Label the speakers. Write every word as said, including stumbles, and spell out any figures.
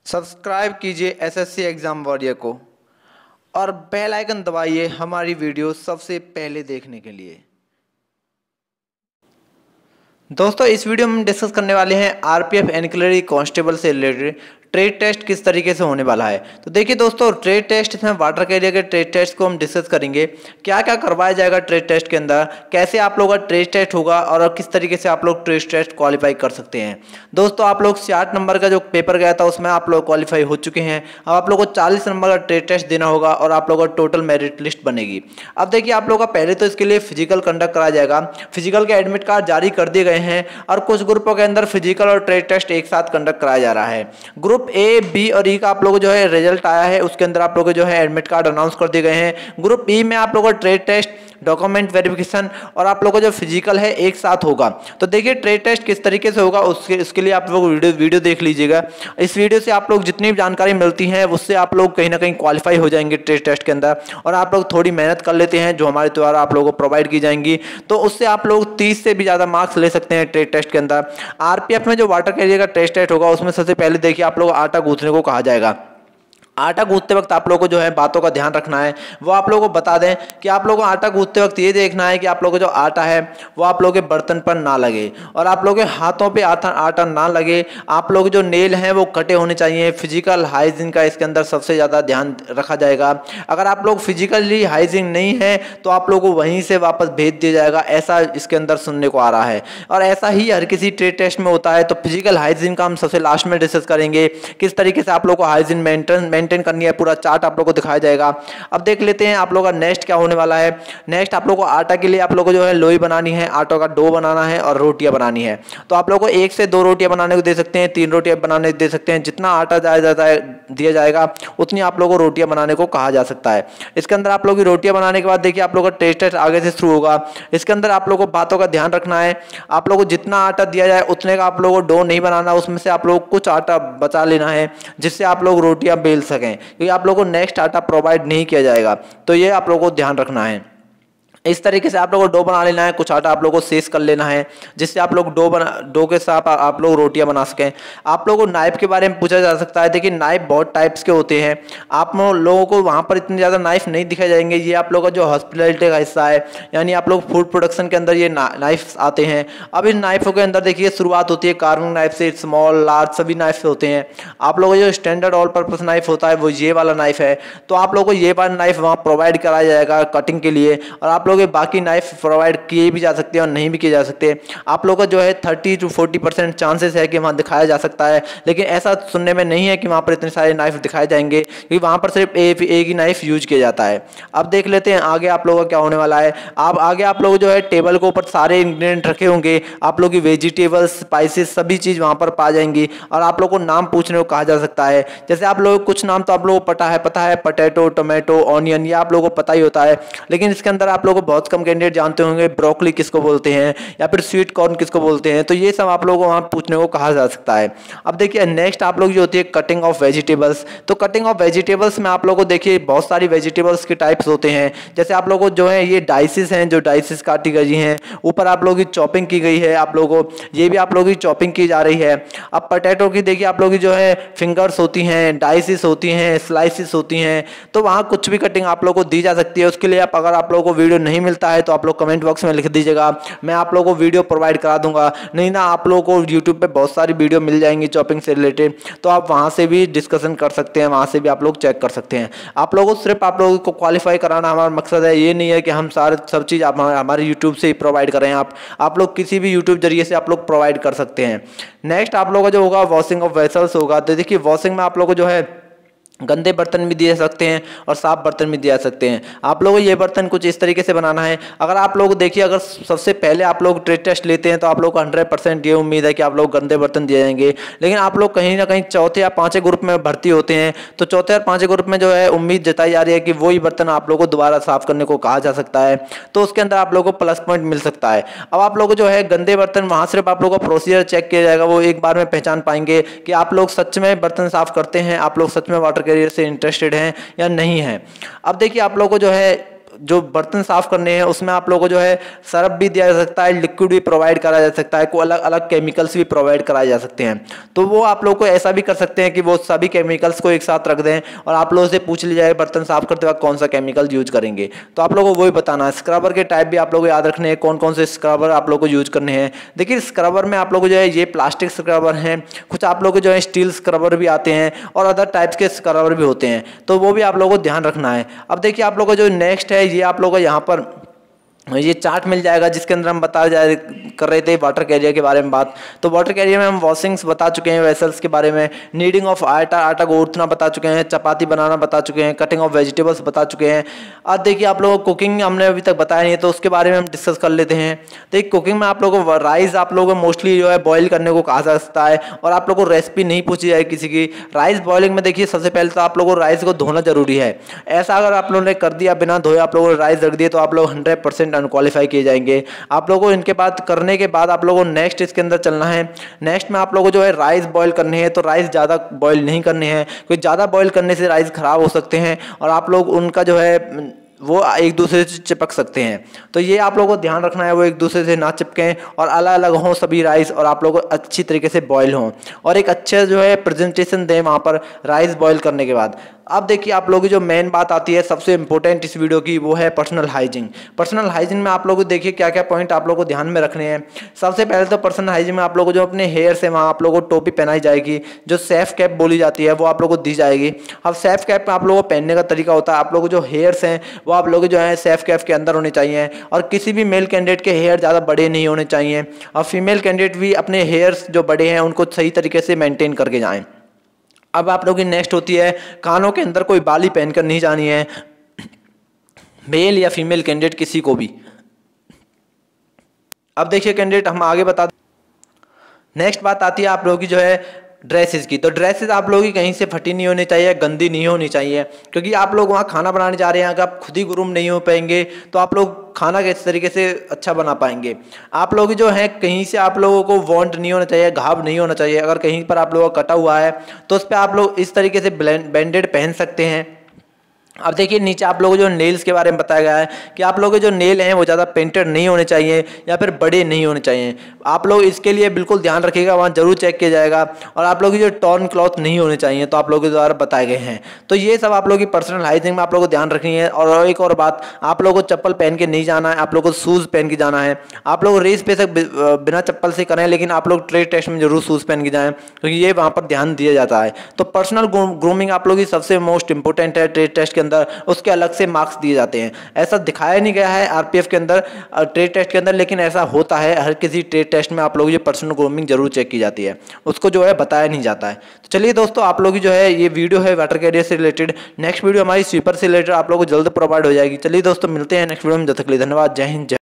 Speaker 1: Subscribe कीजिए SSC exam warrior को और बेल आइकन दबाइए हमारी वीडियो सबसे पहले देखने के लिए। दोस्तों, इस वीडियो में हम डिस्कस करने वाले हैं आरपीएफ एंसिलरी कांस्टेबल से रिलेटेड ट्रेड टेस्ट किस तरीके से होने वाला है। तो देखिए दोस्तों, ट्रेड टेस्ट इसमें वाटर कैरियर के ट्रेड टेस्ट को हम डिस्कस करेंगे। क्या क्या करवाया जाएगा ट्रेड टेस्ट के अंदर, कैसे आप लोगों का ट्रेड टेस्ट होगा और किस तरीके से आप लोग ट्रेड टेस्ट क्वालिफाई कर सकते हैं। दोस्तों, आप लोग साठ नंबर का जो पेपर गया था उसमें आप लोग क्वालिफाई हो चुके हैं। अब आप लोग को चालीस नंबर का ट्रेड टेस्ट देना होगा और आप लोगों का टोटल मेरिट लिस्ट बनेगी। अब देखिए, आप लोग का पहले तो इसके लिए फिजिकल कंडक्ट कराया जाएगा। फिजिकल के एडमिट कार्ड जारी कर दिए गए हैं और कुछ ग्रुपों के अंदर फिजिकल और ट्रेड टेस्ट एक साथ कंडक्ट कराया जा रहा है। ग्रुप ए, बी और ई का आप लोगों को जो है रिजल्ट आया है, उसके अंदर आप लोगों को जो है एडमिट कार्ड अनाउंस कर दिए गए हैं। ग्रुप ई में आप लोगों को ट्रेड टेस्ट, डॉक्यूमेंट वेरिफिकेशन और आप लोगों को जो फिजिकल है एक साथ होगा। तो देखिए ट्रेड टेस्ट किस तरीके से होगा उसके उसके लिए आप लोग वीडियो वीडियो देख लीजिएगा। इस वीडियो से आप लोग जितनी भी जानकारी मिलती है उससे आप लोग कहीं ना कहीं क्वालिफाई हो जाएंगे ट्रेड टेस्ट के अंदर। और आप लोग थोड़ी मेहनत कर लेते हैं जो हमारे द्वारा आप लोगों को प्रोवाइड की जाएंगी, तो उससे आप लोग तीस से भी ज़्यादा मार्क्स ले सकते हैं ट्रेड टेस्ट के अंदर। आरपीएफ में जो वाटर कैरियर का ट्रेड टेस्ट होगा उसमें सबसे पहले देखिए आप लोग आटा गूंथने को कहा जाएगा। आटा गूंथते वक्त आप लोगों को जो है बातों का ध्यान रखना है। वो आप लोगों को बता दें कि आप लोगों को आटा गूंथते वक्त ये देखना है कि आप लोगों को जो आटा है वो आप लोगों के बर्तन पर ना लगे और आप लोगों के हाथों पे आटा आटा ना लगे। आप लोग जो नेल हैं वो कटे होने चाहिए। फिजिकल हाइजीन का इसके अंदर सबसे ज़्यादा ध्यान रखा जाएगा। अगर आप लोग फिजिकली हाइजीन नहीं है तो आप लोगों को वहीं से वापस भेज दिया जाएगा, ऐसा इसके अंदर सुनने को आ रहा है। और ऐसा ही हर किसी ट्रेड टेस्ट में होता है। तो फिजिकल हाइजीन का हम सबसे लास्ट में डिस्कस करेंगे, किस तरीके से आप लोग को हाइजीन मेंटेन मेंटेन करनी है, पूरा चार्ट आप लोगों को दिखाया जाएगा। अब देख लेते हैं आप लोगों का नेक्स्ट क्या होने वाला है। नेक्स्ट आप लोगों को आटा के लिए आप लोगों को जो है लोई बनानी है, आटों का डो बनाना है और रोटियां बनानी है। तो आप लोगों को एक से दो रोटियां बनाने को दे सकते हैं, तीन रोटियां बनाने को दे सकते हैं। जितना आटा जाया जाता है दिया जाएगा उतनी आप लोगों को रोटियां बनाने को कहा जा सकता है। इसके अंदर आप लोगों की रोटियां बनाने के बाद देखिए आप लोगों का टेस्ट टेस्ट आगे से शुरू होगा। इसके अंदर आप लोगों को बातों का ध्यान रखना है। आप लोगों को जितना आटा दिया जाए उतने का आप लोगों को डो नहीं बनाना, उसमें से आप लोगों को कुछ आटा बचा लेना है जिससे आप लोग रोटियां बेल सकें, क्योंकि आप लोगों को नेक्स्ट आटा प्रोवाइड नहीं किया जाएगा। तो ये आप लोगों को ध्यान रखना है। इस तरीके से आप लोगों को डो बना लेना है, कुछ आटा आप लोगों को शेष कर लेना है जिससे आप लोग डो बना डो के साथ आप लोग रोटियां बना सकें। आप लोगों को नाइफ के बारे में पूछा जा सकता है। देखिए नाइफ बहुत टाइप्स के होते हैं। आप लोगों को वहाँ पर इतने ज़्यादा नाइफ नहीं दिखाए जाएंगे। ये आप लोगों का जो हॉस्पिटलिटी का हिस्सा है, यानी आप लोग फूड प्रोडक्शन के अंदर ये नाइफ आते हैं। अब इन नाइफों के अंदर देखिए शुरुआत होती है कार्विंग नाइफ से, स्मॉल लार्ज सभी नाइफ से होते हैं। आप लोगों को जो स्टैंडर्ड ऑल पर्पस नाइफ होता है वो ये वाला नाइफ है। तो आप लोगों को ये वाला नाइफ वहाँ प्रोवाइड कराया जाएगा कटिंग के लिए। और आप लोगों के बाकी नाइफ प्रोवाइड किए भी जा सकते हैं और नहीं भी किए जा सकते। आप लोगों का जो है thirty to forty percent chances है कि वहाँ दिखाया जा सकता है, लेकिन ऐसा सुनने में नहीं है कि वहाँ पर इतने सारे नाइफ दिखाए जाएंगे, क्योंकि वहाँ पर सिर्फ एक ही नाइफ यूज किया जाता है। अब देख लेते हैं आगे आप लोगों का क्या होने वाला है। आप आगे आप लोग जो है टेबल के ऊपर सारे इंग्रेडिएंट रखे होंगे। आप लोग की वेजिटेबल्स, स्पाइसेस सभी चीज़ वहाँ पर पा जाएंगी और आप लोग को नाम पूछने को कहा जा सकता है। जैसे आप लोग कुछ नाम तो आप लोगों को पता है पता है पोटैटो, टोमेटो, ऑनियन, ये आप लोगों को पता ही होता है। लेकिन इसके अंदर आप लोगों को बहुत कम कैंडिडेट जानते होंगे ब्रोकली किसको बोलते हैं या फिर स्वीट कॉर्न किसको बोलते हैं। तो ये सब आप लोगों को वहाँ पूछने को कहा जा सकता है। अब देखिए नेक्स्ट आप लोग जो होती है कटिंग ऑफ वेजिटेबल्स। तो कटिंग ऑफ वेजिटेबल्स में आप लोगों को देखिए बहुत सारी वेजिटेबल्स के टाइप्स होते हैं। जैसे आप लोगों को जो है ये डाइसिस हैं, जो डाइसिस काटी गई हैं, ऊपर आप लोगों की चॉपिंग की गई है, आप लोगों को ये भी आप लोगों की चॉपिंं की जा रही है। अब पोटैटो की देखिए आप लोगों की जो है फिंगर्स होती हैं, डाइसिस होती हैं, स्लाइसिस होती हैं। तो वहाँ कुछ भी कटिंग आप लोगों को दी जा सकती है। उसके लिए आप अगर आप लोगों को वीडियो नहीं मिलता है तो आप लोग कमेंट बॉक्स में लिख दीजिएगा, मैं आप लोगों को वीडियो प्रोवाइड करा दूंगा। नहीं ना आप लोगों को यूट्यूब पे बहुत सारी वीडियो मिल जाएंगी चॉपिंग से रिलेटेड, तो आप वहां से भी डिस्कशन कर सकते हैं, वहां से भी आप लोग चेक कर सकते हैं। आप लोगों को सिर्फ आप लोगों को क्वालिफाई कराना हमारा मकसद है। ये नहीं है कि हम सारे सब चीज़ आप हमारे यूट्यूब से ही प्रोवाइड करें। आप आप लोग किसी भी यूट्यूब जरिए से आप लोग प्रोवाइड कर सकते हैं। नेक्स्ट आप लोगों का जो होगा वॉशिंग ऑफ वेसल्स होगा। तो देखिए वॉशिंग में आप लोगों को जो है गंदे बर्तन भी दिए सकते हैं और साफ बर्तन भी दिया सकते हैं। आप लोगों को ये बर्तन कुछ इस तरीके से बनाना है। अगर आप लोग देखिए अगर सबसे पहले आप लोग ट्रेड टेस्ट लेते हैं तो आप लोग को हंड्रेड परसेंट ये उम्मीद है कि आप लोग गंदे बर्तन दिए जाएंगे। लेकिन आप लोग कहीं ना कहीं चौथे या पाँचवें ग्रुप में भर्ती होते हैं, तो चौथे और पाँचवें ग्रुप में जो है उम्मीद जताई जा रही है कि वही बर्तन आप लोग को दोबारा साफ करने को कहा जा सकता है। तो उसके अंदर आप लोगों को प्लस पॉइंट मिल सकता है। अब आप लोग जो है गंदे बर्तन वहाँ सिर्फ आप लोगों का प्रोसीजर चेक किया जाएगा, वो एक बार में पहचान पाएंगे कि आप लोग सच में बर्तन साफ करते हैं, आप लोग सच में वाटर कैरियर से इंटरेस्टेड हैं या नहीं है। अब देखिए आप लोगों को जो है जो बर्तन साफ करने हैं उसमें आप लोगों को जो है सर्फ भी दिया जा सकता है, लिक्विड भी प्रोवाइड करा जा सकता है, कोई अलग अलग केमिकल्स भी प्रोवाइड कराए जा सकते हैं। तो वो आप लोग को ऐसा भी कर सकते हैं कि वो सभी केमिकल्स को एक साथ रख दें और आप लोगों से पूछ लिया जाए बर्तन साफ करते वक्त कौन सा केमिकल यूज करेंगे, तो आप लोगों को वही बताना है। स्क्रबर के टाइप भी आप लोगों को याद रखने हैं, कौन कौन से स्क्रबर आप लोगों को यूज करने हैं। देखिए स्क्रबर में आप लोगों को जो है ये प्लास्टिक स्क्रबर हैं, कुछ आप लोगों को जो है स्टील स्क्रबर भी आते हैं और अदर टाइप्स के स्क्रबर भी होते हैं, तो वो भी आप लोगों को ध्यान रखना है। अब देखिए आप लोगों को जो नेक्स्ट है ये आप लोगों को यहाँ पर ये चार्ट मिल जाएगा जिसके अंदर हम बता जा कर रहे थे वाटर कैरियर के बारे में बात। तो वाटर कैरियर में हम वॉशिंग्स बता चुके हैं, वेसल्स के बारे में, नीडिंग ऑफ आटा आटा गूंथना बता चुके हैं, चपाती बनाना बता चुके हैं, कटिंग ऑफ वेजिटेबल्स बता चुके हैं। अब देखिए आप लोगों को कुकिंग हमने अभी तक बताया नहीं है तो उसके बारे में हम डिस्कस कर लेते हैं। देखिए कुकिंग में आप लोगों को राइस आप लोगों को मोस्टली जो है बॉयल करने को कहा जा सकता है और आप लोगों को रेसिपी नहीं पूछी जाए किसी की। राइस बॉइलिंग में देखिए सबसे पहले तो आप लोगों को राइस को धोना जरूरी है। ऐसा अगर आप लोगों ने कर दिया बिना धोए आप लोगों ने राइस रख दिए तो आप लोग हंड्रेड परसेंट अनक्वालिफाई किए जाएंगे। आप लोगों को इनके बाद करने के बाद आप लोगों को नेक्स्ट इसके अंदर चलना है। नेक्स्ट में आप लोगों को जो है राइस बॉईल करने हैं, तो राइस ज़्यादा बॉईल नहीं करने हैं क्योंकि ज़्यादा बॉईल करने से राइस खराब हो सकते हैं और आप लोग उनका जो है वो एक दूसरे से चिपक सकते हैं। तो ये आप लोगों को ध्यान रखना है वो एक दूसरे से ना चिपकें और अलग अलग हों सभी राइस और आप लोगों को अच्छी तरीके से बॉईल हों और एक अच्छे जो है प्रेजेंटेशन दें वहाँ पर राइस बॉईल करने के बाद। अब देखिए आप लोगों की जो मेन बात आती है सबसे इंपॉर्टेंट इस वीडियो की वो है पर्सनल हाइजीन। पर्सनल हाइजीन में आप लोगों को देखिए क्या क्या पॉइंट आप लोगों को ध्यान में रखने हैं। सबसे पहले तो पर्सनल हाइजीन में आप लोगों को जो अपने हेयर से वहाँ आप लोगों को टोपी पहनाई जाएगी, जो सेफ कैप बोली जाती है वो आप लोगों को दी जाएगी। अब सेफ कैप में आप लोगों को पहनने का तरीका होता है, आप लोगों को जो हेयर्स हैं वो आप लोग जो है सेफ कैप के अंदर होने चाहिए और किसी भी मेल कैंडिडेट के हेयर ज़्यादा बड़े नहीं होने चाहिए और फीमेल कैंडिडेट भी अपने हेयर्स जो बड़े हैं उनको सही तरीके से मेंटेन करके जाएं। अब आप लोगों की नेक्स्ट होती है कानों के अंदर कोई बाली पहनकर नहीं जानी है, मेल या फीमेल कैंडिडेट किसी को भी। अब देखिए कैंडिडेट हम आगे बता नेक्स्ट बात आती है आप लोगों की जो है ड्रेसेस की। तो ड्रेसेस आप लोगों की कहीं से फटी नहीं होनी चाहिए, गंदी नहीं होनी चाहिए क्योंकि आप लोग वहाँ खाना बनाने जा रहे हैं। अगर आप खुद ही ग्रूम नहीं हो पाएंगे तो आप लोग खाना किस तरीके से अच्छा बना पाएंगे। आप लोग जो है कहीं से आप लोगों को वॉन्ट नहीं होना चाहिए, घाव नहीं होना चाहिए। अगर कहीं पर आप लोगों का कटा हुआ है तो उस पर आप लोग इस तरीके से बैंडेड पहन सकते हैं। अब देखिए नीचे आप लोगों को जो नेल्स के बारे में बताया गया है कि आप लोगों के जो नेल हैं वो ज़्यादा पेंटेड नहीं होने चाहिए या फिर बड़े नहीं होने चाहिए। आप लोग इसके लिए बिल्कुल ध्यान रखिएगा, वहाँ जरूर चेक किया जाएगा। और आप लोगों की जो टॉर्न क्लॉथ नहीं होने चाहिए तो आप लोगों के द्वारा बताए गए हैं। तो ये सब आप लोगों की पर्सनल हाइजीन में आप लोगों को ध्यान रखनी है। और एक और बात, आप लोगों को चप्पल पहन के नहीं जाना है, आप लोगों को शूज़ पहन के जाना है। आप लोग रेस पे तक बिना चप्पल से करें लेकिन आप लोग ट्रेड टेस्ट में जरूर शूज़ पहन के जाएँ क्योंकि ये वहाँ पर ध्यान दिया जाता है। तो पर्सनल ग्रूमिंग आप लोगों की सबसे मोस्ट इंपॉर्टेंट है ट्रेड टेस्ट के अंदर, उसके अलग से मार्क्स दिए जाते हैं। ऐसा दिखाया नहीं गया है आरपीएफ के अंदर ट्रेड टेस्ट के अंदर, लेकिन ऐसा होता है। हर किसी ट्रेड टेस्ट में आप लोगों की पर्सनल ग्रूमिंग जरूर चेक की जाती है, उसको जो है बताया नहीं जाता है। तो चलिए दोस्तों आप लोग की जो है ये वीडियो है वाटर कैरियर से रिलेटेड। नेक्स्ट वीडियो हमारी स्वीपर से रिलेटेड आप लोगों को जल्द प्रोवाइड हो जाएगी। चलिए दोस्तों मिलते हैं नेक्स्ट वीडियो में, जब तक के लिए धन्यवाद। जय हिंद।